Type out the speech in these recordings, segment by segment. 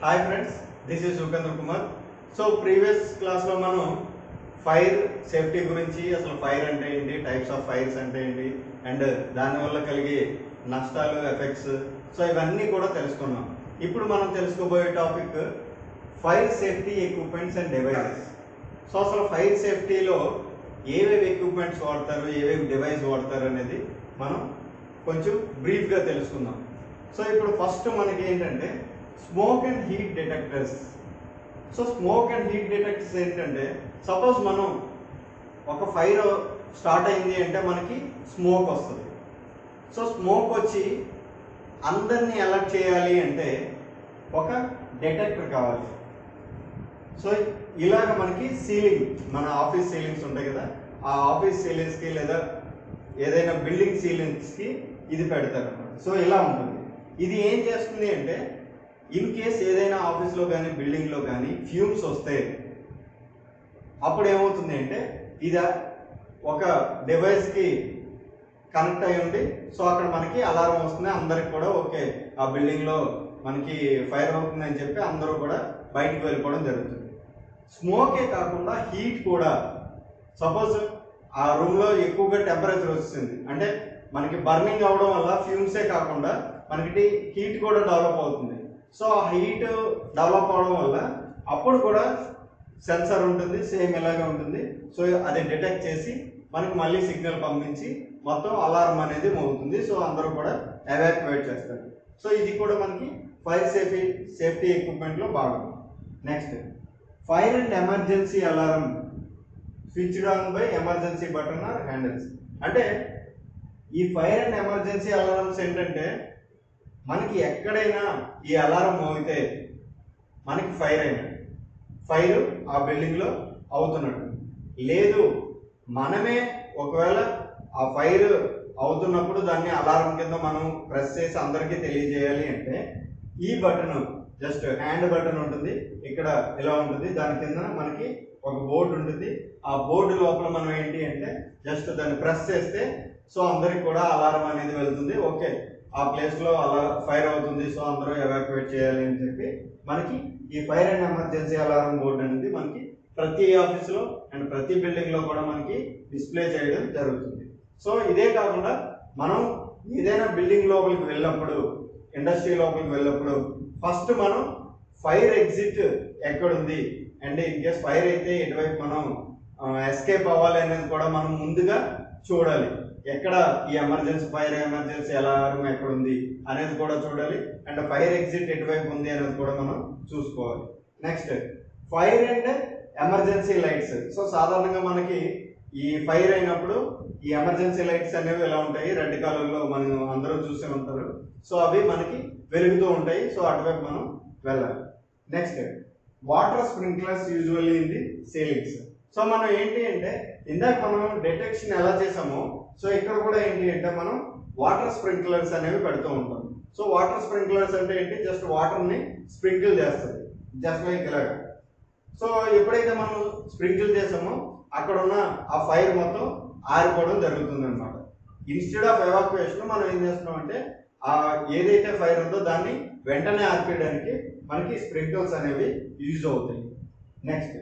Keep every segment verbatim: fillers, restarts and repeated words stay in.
Hi friends, this is Upendra Kumar. So previous class lo manu fire safety gurinchi asalu fire ante enti, types of fires ante enti and dani valla kalige nashtalu effects so ivanni kuda telusukunnam. Ippudu manam telusukoboye topic fire safety equipments and devices. So asalu fire safety lo ఏవేవి equipments వాడతారు, ఏవేవి device వాడతారు అనేది మనం కొంచెం brief గా తెలుసుకుందాం. So ఇప్పుడు ఫస్ట్ మనకి ఏంటంటే smoke and heat detectors. So smoke and heat detectors ఏంటంటే సపోజ్ మనం ఒక ఫైర్ స్టార్ట్ అయింది అంటే మనకి స్మోక్ వస్తుంది. సో స్మోక్ వచ్చి అందరినీ అలర్ట్ చేయాలి అంటే ఒక డిటెక్టర్ కావాలి. సో ఇలాగ మనకి సీలింగ్, మన ఆఫీస్ సీలింగ్స్ ఉంటాయి కదా, ఆ ఆఫీస్ సీలింగ్స్కి లేదా ఏదైనా బిల్డింగ్ సీలింగ్స్కి ఇది పెడతారు అన్నమాట. సో ఇలా ఉంటుంది. ఇది ఏం చేస్తుంది అంటే ఇన్ కేస్ ఏదైనా ఆఫీస్లో కానీ బిల్డింగ్లో కానీ ఫ్యూమ్స్ వస్తే అప్పుడు ఏమవుతుంది అంటే ఇది ఒక డివైస్కి కనెక్ట్ అయి ఉండి సో అక్కడ మనకి అలారం వస్తుంది, అందరికి కూడా ఓకే ఆ బిల్డింగ్లో మనకి ఫైర్ అవుతుంది అని చెప్పి అందరూ కూడా బయటకు వెళ్ళిపోవడం జరుగుతుంది. స్మోకే కాకుండా హీట్ కూడా, సపోజ్ ఆ రూమ్లో ఎక్కువగా టెంపరేచర్ వస్తుంది అంటే మనకి బర్నింగ్ అవడం వల్ల ఫ్యూమ్సే కాకుండా మనకి హీట్ కూడా డెవలప్ అవుతుంది. సో ఆ హీట్ డెవలప్ అవడం వల్ల అప్పుడు కూడా సెన్సర్ ఉంటుంది, సేమ్ ఇలాగే ఉంటుంది. సో అది డిటెక్ట్ చేసి మనకి మళ్ళీ సిగ్నల్ పంపించి మొత్తం అలారం అనేది మోగుతుంది. సో అందరూ కూడా ఎవాక్యువేట్ చేస్తారు. సో ఇది కూడా మనకి ఫైర్ సేఫ్టీ సేఫ్టీ ఎక్విప్మెంట్లో భాగం. Next fire and emergency alarm switched on by emergency button or handles. అంటే ఈ ఫైర్ అండ్ ఎమర్జెన్సీ అలారమ్స్ ఏంటంటే మనకి ఎక్కడైనా ఈ అలారం మోగితే మనకి ఫైర్ అయినట్టు, ఫైర్ ఆ బిల్డింగ్లో అవుతున్నట్టు. లేదు మనమే ఒకవేళ ఆ ఫైర్ అవుతున్నప్పుడు దాన్ని అలారం కింద మనం ప్రెస్ చేసి అందరికీ తెలియజేయాలి అంటే ఈ బటన్, జస్ట్ హ్యాండ్ బటన్ ఉంటుంది, ఇక్కడ ఇలా ఉంటుంది, దాని కింద మనకి ఒక బోర్డు ఉంటుంది. ఆ బోర్డు లోపల మనం ఏంటి అంటే జస్ట్ దాన్ని ప్రెస్ చేస్తే సో అందరికి కూడా అలారం అనేది వెళ్తుంది. ఓకే ఆ ప్లేస్లో అలా ఫైర్ అవుతుంది, సో అందరూ ఎవాక్యువేట్ చేయాలి అని చెప్పి మనకి ఈ fire and emergency alarm board అనేది మనకి ప్రతి ఆఫీస్లో అండ్ ప్రతి బిల్డింగ్లో కూడా మనకి డిస్ప్లే చేయడం జరుగుతుంది. సో ఇదే కాకుండా మనం ఏదైనా బిల్డింగ్ లోపలికి వెళ్ళినప్పుడు, ఇండస్ట్రీ లోపలికి వెళ్ళినప్పుడు ఫస్ట్ మనం ఫైర్ ఎగ్జిట్ ఎక్కడుంది అండ్ ఇన్ కేస్ ఫైర్ అయితే ఎటువైపు మనం ఎస్కేప్ అవ్వాలి అనేది కూడా మనం ముందుగా చూడాలి. ఎక్కడ ఈ ఎమర్జెన్సీ ఫైర్ ఎమర్జెన్సీ అలారం ఎక్కడ ఉంది అనేది కూడా చూడాలి అండ్ ఫైర్ ఎగ్జిట్ ఎటువైపు ఉంది అనేది కూడా మనం చూసుకోవాలి. Next fire and emergency lights. So సాధారణంగా మనకి ఈ ఫైర్ అయినప్పుడు ఈ ఎమర్జెన్సీ లైట్స్ అనేవి ఎలా ఉంటాయి, రెడ్ కలర్లో మనం అందరూ చూసే ఉంటారు. సో అవి మనకి వెలుగుతూ ఉంటాయి. సో అటువైపు మనం వెళ్ళాలి. Next water sprinklers usually in the ceilings. So మనం ఏంటి అంటే ఇందాక మనం డిటెక్షన్ ఎలా చేసామో సో ఇక్కడ కూడా ఏంటి అంటే మనం వాటర్ స్ప్రింక్లర్స్ అనేవి పెడుతూ ఉంటాం. సో వాటర్ స్ప్రింక్లర్స్ అంటే ఏంటి, జస్ట్ వాటర్ని స్ప్రింకిల్ చేస్తుంది, జస్ట్ లైక్ ఇలాగా. సో ఎప్పుడైతే మనం స్ప్రింకిల్ చేసామో అక్కడ ఉన్న ఆ ఫైర్ మొత్తం ఆరిపోవడం జరుగుతుంది అనమాట. ఇన్స్టెడ్ ఆఫ్ ఎవాక్యుయేషన్ మనం ఏం చేస్తున్నాం అంటే ఆ ఏదైతే ఫైర్ ఉందో దాన్ని వెంటనే ఆర్పేయడానికి మనకి స్ప్రింకిల్స్ అనేవి యూజ్ అవుతాయి. Next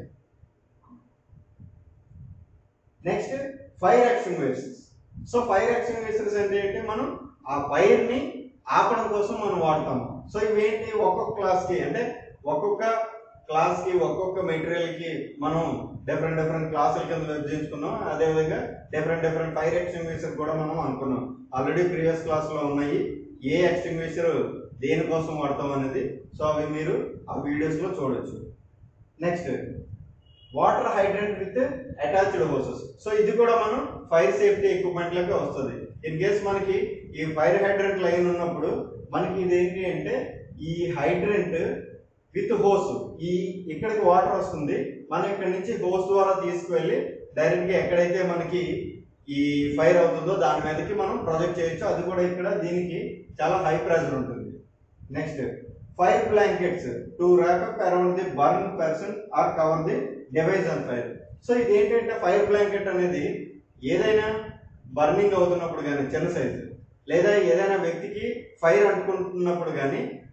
next fire extinguishers. So fire extinguishers అంటే ఏంటి, మనం ఆ ఫైర్ ని ఆపడం కోసం మనం వాడతాము. సో ఇవేంటి ఒక్కొక్క క్లాస్ కి అంటే ఒక్కొక్క క్లాస్ కి ఒక్కొక్క మెటీరియల్ కి మనం డిఫరెంట్ డిఫరెంట్ క్లాసుల కింద విభజించుకున్నాం. అదేవిధంగా డిఫరెంట్ డిఫరెంట్ ఫైర్ ఎక్స్టింగ్విషర్ కూడా మనం అనుకున్నాం. ఆల్రెడీ ప్రీవియస్ క్లాస్ లో ఉన్నాయి ఏ ఎక్స్టింగ్విషర్ దేనికోసం వాడతాం అనేది. సో అవి మీరు ఆ వీడియోస్ లో చూడొచ్చు. Next water hydrant with attached hoses. So ఇది కూడా మనం ఫైర్ సేఫ్టీ ఎక్విప్మెంట్ లోకి వస్తుంది. ఇన్ కేస్ మనకి ఈ ఫైర్ హైడ్రెంట్ లైన్ ఉన్నప్పుడు మనకి ఇది ఏంటి అంటే ఈ హైడ్రెంట్ విత్ హోస్, ఈ ఇక్కడికి వాటర్ వస్తుంది, మనం ఇక్కడ నుంచి హోస్ ద్వారా తీసుకువెళ్ళి డైరెక్ట్ గా ఎక్కడైతే మనకి ఈ ఫైర్ అవుతుందో దాని మీదకి మనం ప్రొజెక్ట్ చేయొచ్చు. అది కూడా ఇక్కడ దీనికి చాలా హై ప్రెషర్ ఉంటుంది. Next fire blankets to wrap up around the burn person or cover the device on fire. So ఇది ఏంటంటే ఫైర్ బ్లాంకెట్ అనేది ఏదైనా బర్నింగ్ అవుతున్నప్పుడు కానీ చిన్న సైజు లేదా ఏదైనా వ్యక్తికి ఫైర్ అంటుకుంటున్నప్పుడు కానీ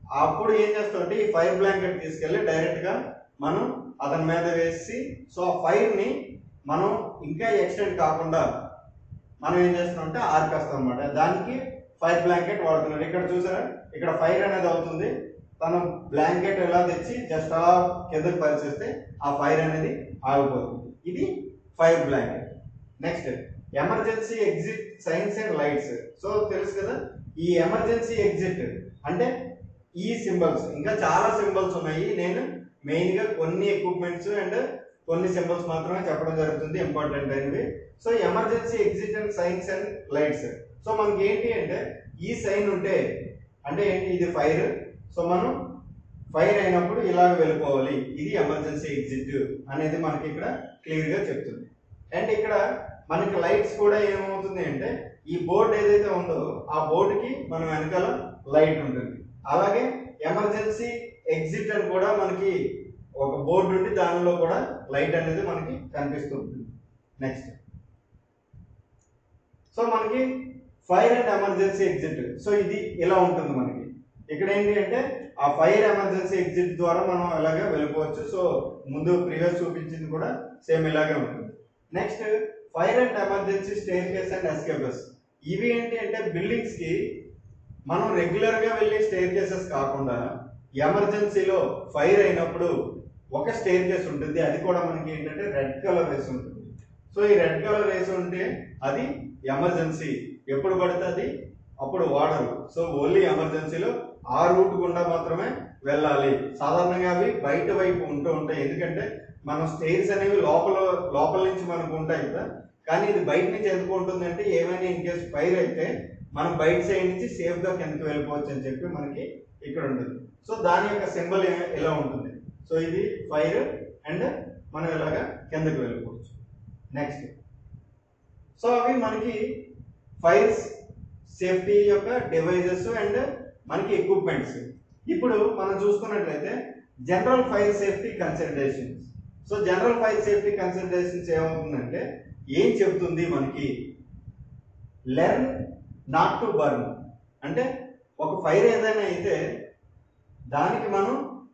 అప్పుడు ఏం చేస్తామంటే ఈ ఫైర్ బ్లాంకెట్ తీసుకెళ్ళి డైరెక్ట్గా మనం అతని మీద వేసి, సో ఆ ఫైర్ని మనం ఇంకా ఎక్స్టెండ్ కాకుండా మనం ఏం చేస్తున్నాం అంటే ఆర్పేస్తాం అనమాట. దానికి ఫైర్ బ్లాంకెట్ వాడుతున్నారు. ఇక్కడ చూసారా, ఇక్కడ ఫైర్ అనేది అవుతుంది, తను బ్లాంకెట్ ఎలా తెచ్చి జస్ట్ అలా కిందకి పరిచేస్తే ఆ ఫైర్ అనేది ఆగిపోతుంది. ఇది fire blanket. Next emergency exit signs and lights. So తెలుసు కదా, ఈ ఎమర్జెన్సీ ఎగ్జిట్ అంటే ఈ సింబల్స్, ఇంకా చాలా సింబల్స్ ఉన్నాయి. నేను మెయిన్ గా కొన్ని ఎక్విప్మెంట్స్ అండ్ కొన్ని సింబల్స్ మాత్రమే చెప్పడం జరుగుతుంది, ఇంపార్టెంట్ అయినవి. So emergency exit and signs and lights. So మనకి ఏంటి అంటే ఈ సైన్ ఉంటే అంటే ఏంటి, ఇది ఫైర్. సో మనం ఫైర్ అయినప్పుడు ఇలాగ వెళ్ళిపోవాలి, ఇది ఎమర్జెన్సీ ఎగ్జిట్ అనేది మనకి ఇక్కడ క్లియర్ గా చెప్తుంది. అండ్ ఇక్కడ మనకి లైట్స్ కూడా ఏమవుతుంది అంటే ఈ బోర్డు ఏదైతే ఉందో ఆ బోర్డుకి మనం వెనకాల లైట్ ఉంటుంది. అలాగే ఎమర్జెన్సీ ఎగ్జిట్ అని కూడా మనకి ఒక బోర్డు ఉండి దానిలో కూడా లైట్ అనేది మనకి కనిపిస్తుంది. నెక్స్ట్ సో మనకి fire and emergency exit. So ఇది ఇలా ఉంటుంది మనకి. ఇక్కడ ఏంటి అంటే ఆ ఫైర్ ఎమర్జెన్సీ ఎగ్జిట్ ద్వారా మనం అలాగే వెళ్ళిపోవచ్చు. సో ముందు ప్రీవియస్ చూపించింది కూడా సేమ్ ఇలాగే ఉంటుంది. Next fire and emergency staircase and escapers. ఇవి ఏంటి అంటే బిల్డింగ్స్ కి మనం రెగ్యులర్ గా వెళ్ళే స్టేర్ కేసెస్ కాకుండా ఎమర్జెన్సీలో ఫైర్ అయినప్పుడు ఒక స్టేర్ కేస్ ఉంటుంది, అది కూడా మనకి ఏంటంటే రెడ్ కలర్ వేసి ఉంటుంది. సో ఈ రెడ్ కలర్ వేసి ఉంటే అది ఎమర్జెన్సీ, ఎప్పుడు పడితే అది అప్పుడు వాడరు. సో ఓన్లీ ఎమర్జెన్సీలో ఆ రూట్ గుండా మాత్రమే వెళ్ళాలి. సాధారణంగా అవి బయట వైపు ఉంటూ ఉంటాయి, ఎందుకంటే మనం స్టేర్స్ అనేవి లోపల లోపల నుంచి మనకు ఉంటాయి కదా, కానీ ఇది బయట నుంచి ఎందుకు ఉంటుంది అంటే ఏమైనా ఇన్ కేసు ఫైర్ అయితే మనం బయట సైడ్ నుంచి సేఫ్ గా కిందకి వెళ్ళిపోవచ్చు అని చెప్పి మనకి ఇక్కడ ఉంటుంది. సో దాని యొక్క సింబల్ ఎలా ఉంటుంది. సో ఇది ఫైర్ అండ్ మనం ఇలాగా కిందకి వెళ్ళిపోవచ్చు. నెక్స్ట్ సో అవి మనకి ఫైర్స్ సేఫ్టీ యొక్క డివైజెస్ అండ్ మనకి ఎక్విప్మెంట్స్. ఇప్పుడు మనం చూసుకున్నట్లయితే general fire safety considerations. So general fire safety considerations ఏమవుతుందంటే ఏం చెప్తుంది మనకి, లెర్న్ నాట్ టు బర్న్. అంటే ఒక ఫైర్ ఏదైనా అయితే దానికి మనం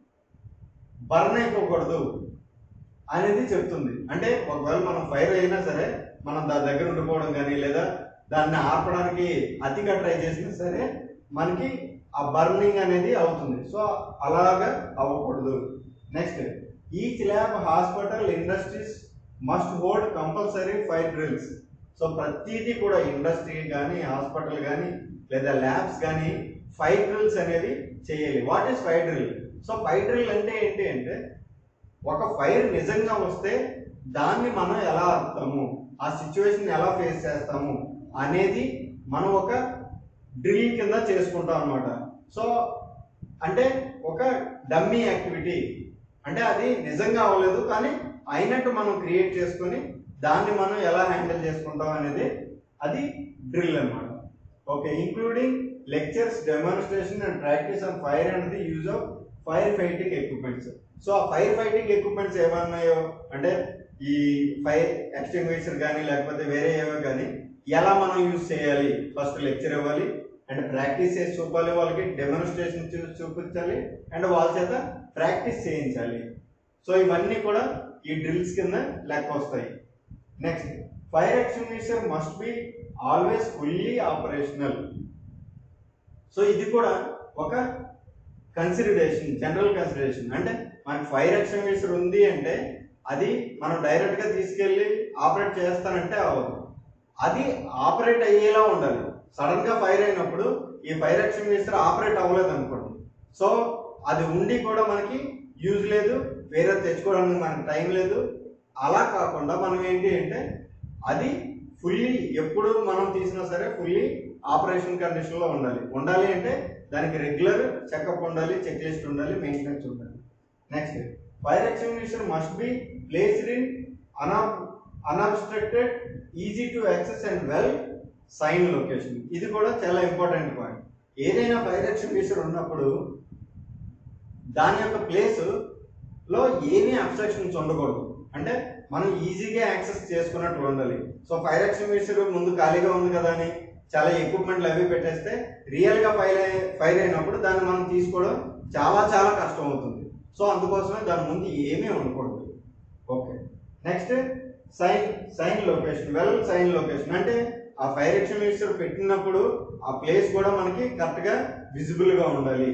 బర్న్ అయిపోకూడదు అనేది చెప్తుంది. అంటే ఒకవేళ మనం ఫైర్ అయినా సరే మనం దాని దగ్గర ఉండిపోవడం కానీ లేదా దాన్ని ఆర్పడానికి అతిగా ట్రై చేసినా సరే మనకి ఆ బర్నింగ్ అనేది అవుతుంది. సో అలాగా అవ్వకూడదు. Next each lab, hospital, industries must hold compulsory fire drills. So ప్రతిదీ కూడా ఇండస్ట్రీ కానీ హాస్పిటల్ కానీ లేదా ల్యాబ్స్ కానీ ఫైర్ డ్రిల్స్ అనేవి చేయాలి. What is fire drill? So fire drill అంటే ఏంటి అంటే ఒక ఫైర్ నిజంగా వస్తే దాన్ని మనం ఎలా ఆపుతాము, ఆ సిచ్యువేషన్ ఎలా ఫేస్ చేస్తాము అనేది మనం ఒక డ్రిల్ కింద చేసుకుంటాం అనమాట. సో అంటే ఒక డమ్మీ యాక్టివిటీ, అంటే అది నిజంగా అవ్వలేదు కానీ అయినట్టు మనం క్రియేట్ చేసుకొని దాన్ని మనం ఎలా హ్యాండిల్ చేసుకుంటాం అనేది అది డ్రిల్ అన్నమాట. Okay, including lectures, demonstration and practice on fire and the use of fire fighting equipments. So ఆ ఫైర్ ఫైటింగ్ ఎక్విప్మెంట్స్ ఏమన్నాయో అంటే ఈ ఫైర్ ఎక్స్టింగ్విషర్ కానీ లేకపోతే వేరే ఏవో కానీ ఎలా మనం యూజ్ చేయాలి, ఫస్ట్ లెక్చర్ ఇవ్వాలి అండ్ ప్రాక్టీస్ చేసి చూపాలి, వాళ్ళకి డెమాన్స్ట్రేషన్ చూపించాలి అండ్ వాళ్ళ చేత ప్రాక్టీస్ చేయించాలి. సో ఇవన్నీ కూడా ఈ డ్రిల్స్ కింద లెక్క వస్తాయి. Next fire extinguisher must be always fully operational. So ఇది కూడా ఒక కన్సిడరేషన్, జనరల్ కన్సిడరేషన్. అంటే మనకి ఫైర్ ఎక్స్టింగ్విషర్ ఉంది అంటే అది మనం డైరెక్ట్ గా తీసుకెళ్లి ఆపరేట్ చేస్తానంటే అవ్వదు, అది ఆపరేట్ అయ్యేలా ఉండాలి. సడన్ గా ఫైర్ అయినప్పుడు ఈ ఫైర్ ఎక్స్టింగ్విషర్ ఆపరేట్ అవ్వలేదు అనుకోండి, సో అది ఉండి కూడా మనకి యూజ్ లేదు, వేరే తెచ్చుకోవడానికి మనకి టైం లేదు. అలా కాకుండా మనం ఏంటి అంటే అది ఫుల్లీ ఎప్పుడు మనం తీసినా సరే ఫుల్లీ ఆపరేషన్ కండిషన్ లో ఉండాలి. ఉండాలి అంటే దానికి రెగ్యులర్ చెకప్ ఉండాలి, చెక్ లిస్ట్ ఉండాలి, మెయింటెనెన్స్ ఉండాలి. Next fire extinguisher must be placed in unobstructed, easy to access and well sign location. ఇది కూడా చాలా ఇంపార్టెంట్ పాయింట్. ఏదైనా ఫైర్ ఎక్స్టింగ్విషర్ ఉన్నప్పుడు దాని యొక్క ప్లేస్ లో ఏమీ అబ్స్ట్రక్షన్స్ ఉండకూడదు, అంటే మనం ఈజీగా యాక్సెస్ చేసుకున్నట్టు ఉండాలి. సో ఫైర్ ఎక్స్టింగ్విషర్ ముందు ఖాళీగా ఉంది కదా అని చాలా ఎక్విప్మెంట్లు అవి పెట్టేస్తే రియల్గా ఫైర్ ఫైర్ అయినప్పుడు దాన్ని మనం తీసుకోవడం చాలా చాలా కష్టం అవుతుంది. సో అందుకోసమే దాని ముందు ఏమీ ఉండకూడదు. Okay, next sign sign location. Well sign location అంటే ఆ ఫైర్ ఎక్స్టింగ్విషర్ పెట్టినప్పుడు ఆ ప్లేస్ కూడా మనకి కరెక్ట్గా విజిబుల్గా ఉండాలి.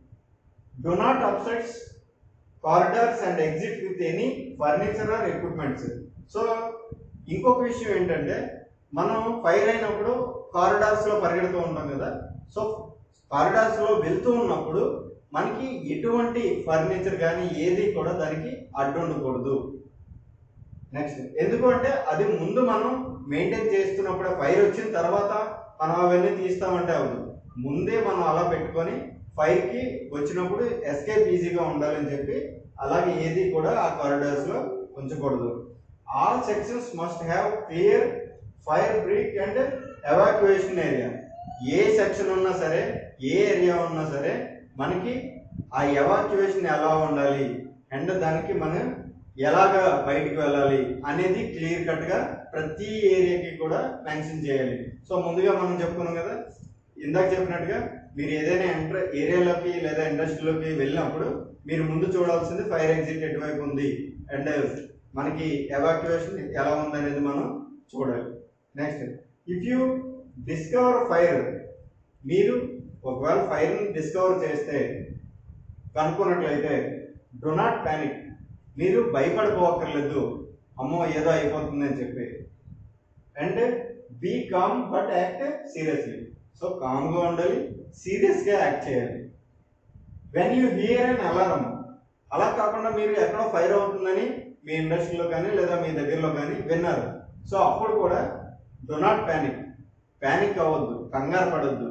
Do not obstructs corridors and exit with any furniture or equipments. So ఇంకొక విషయం ఏంటంటే మనం ఫైర్ అయినప్పుడు కారిడార్స్లో పరిగెడుతూ ఉంటాం కదా. సో కారిడార్స్లో వెళ్తూ ఉన్నప్పుడు మనకి ఎటువంటి ఫర్నిచర్ కానీ ఏది కూడా దానికి అడ్డు ఉండకూడదు. నెక్స్ట్ ఎందుకు అంటే అది ముందు మనం మెయింటైన్ చేస్తున్నప్పుడు ఫైర్ వచ్చిన తర్వాత మనం అవన్నీ తీస్తామంటే అవ్వదు. ముందే మనం అలా పెట్టుకొని ఫైర్కి వచ్చినప్పుడు ఎస్కేప్ ఈజీగా ఉండాలని చెప్పి అలాగే ఏది కూడా ఆ కారిడార్స్లో ఉంచకూడదు. All sections must have clear fire break and evacuation area. ఏ సెక్షన్ ఉన్నా సరే, ఏ ఏరియా ఉన్నా సరే మనకి ఆ ఎవాక్యుయేషన్ ఎలా ఉండాలి అండ్ దానికి మనం ఎలాగా బయటికి వెళ్ళాలి అనేది క్లియర్ కట్గా ప్రతి ఏరియాకి కూడా మెన్షన్ చేయాలి. సో ముందుగా మనం చెప్పుకున్నాం కదా, ఇందాక చెప్పినట్టుగా మీరు ఏదైనా ఎంటర్ ఏరియాలోకి లేదా ఇండస్ట్రీలోకి వెళ్ళినప్పుడు మీరు ముందు చూడాల్సింది ఫైర్ ఎగ్జిట్ ఎటువైపు ఉంది అండ్ మనకి ఎవాక్యుయేషన్ ఎలా ఉంది అనేది మనం చూడాలి. Next, if you discover fire, మీరు ఒకవేళ ఫైర్ని డిస్కవర్ చేస్తే కనుక్కున్నట్లయితే డో నాట్ ప్యానిక్, మీరు భయపడిపోవక్కర్లేదు అమ్మో ఏదో అయిపోతుందని చెప్పి. And be calm but act seriously. So కామ్గా ఉండాలి, సీరియస్గా యాక్ట్ చేయాలి. When you hear an alarm, అలా కాకుండా మీరు ఎక్కడో ఫైర్ అవుతుందని మీ ఇండస్ట్రీలో కానీ లేదా మీ దగ్గరలో కానీ విన్నారు. సో అప్పుడు కూడా డో నాట్ ప్యానిక్, ప్యానిక్ అవ్వద్దు, కంగారు పడద్దు.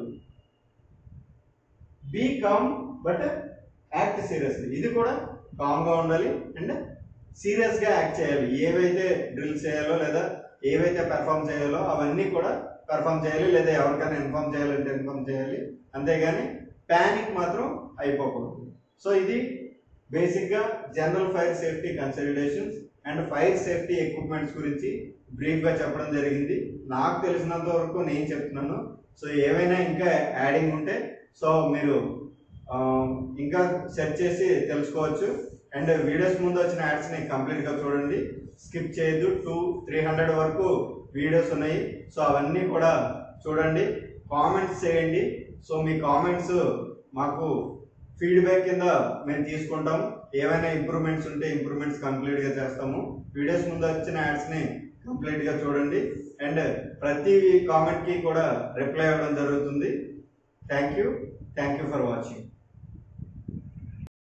Be calm but act seriously, ఇది కూడా కామ్గా ఉండాలి అండ్ సీరియస్గా యాక్ట్ చేయాలి. ఏవైతే డ్రిల్ చేయాలో లేదా ఏవైతే పెర్ఫామ్ చేయాలో అవన్నీ కూడా పెర్ఫామ్ చేయాలి, లేదా ఎవరికైనా ఇన్ఫార్మ్ చేయాలంటే ఇన్ఫార్మ్ చేయాలి. అంతేగాని ప్యానిక్ మాత్రం అయిపోకూడదు. సో ఇది బేసిక్గా general fire safety considerations and fire safety equipments గురించి బ్రీఫ్గా చెప్పడం జరిగింది. నాకు తెలిసినంత వరకు నేను చెప్తున్నాను. సో ఏవైనా ఇంకా యాడింగ్ ఉంటే సో మీరు ఇంకా సెర్చ్ చేసి తెలుసుకోవచ్చు. అండ్ వీడియోస్ ముందు వచ్చిన యాడ్స్ని కంప్లీట్గా చూడండి, స్కిప్ చేయొద్దు. టూ త్రీ హండ్రెడ్ వరకు వీడియోస్ ఉన్నాయి. సో అవన్నీ కూడా చూడండి, కామెంట్స్ చేయండి. సో మీ కామెంట్స్ మాకు ఫీడ్బ్యాక్ కింద మేము తీసుకుంటాం. ఏవైనా ఇంప్రూవ్మెంట్స్ ఉంటే ఇంప్రూవ్మెంట్స్ కంప్లీట్గా చేస్తాము. వీడియోస్ ముందు వచ్చిన యాడ్స్ని కంప్లీట్గా చూడండి అండ్ ప్రతి కామెంట్కి కూడా రిప్లై అవ్వడం జరుగుతుంది. Thank you thank you for watching.